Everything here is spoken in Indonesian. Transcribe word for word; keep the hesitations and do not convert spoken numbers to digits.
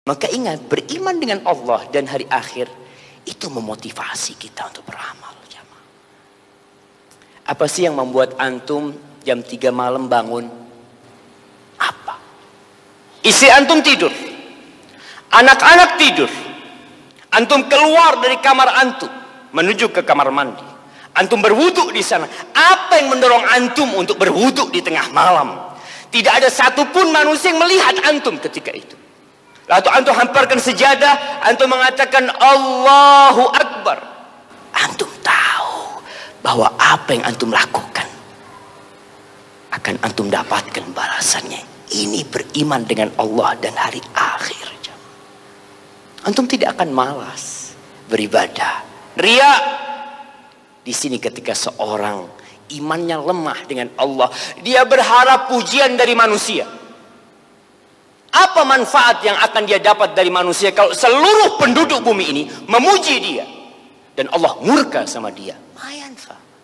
Maka ingat, beriman dengan Allah dan hari akhir itu memotivasi kita untuk beramal. Apa sih yang membuat antum jam tiga malam bangun? Apa? Istri antum tidur, anak-anak tidur, antum keluar dari kamar antum menuju ke kamar mandi, antum berwudu di sana. Apa yang mendorong antum untuk berwudu di tengah malam? Tidak ada satupun manusia yang melihat antum ketika itu. Lalu antum hamparkan sejadah, antum mengatakan Allahu Akbar. Antum tahu bahwa apa yang antum lakukan akan antum dapatkan balasannya. Ini beriman dengan Allah dan hari akhir. Antum tidak akan malas beribadah. Ria di sini ketika seorang imannya lemah dengan Allah, dia berharap pujian dari manusia. Apa manfaat yang akan dia dapat dari manusia kalau seluruh penduduk bumi ini memuji dia dan Allah murka sama dia?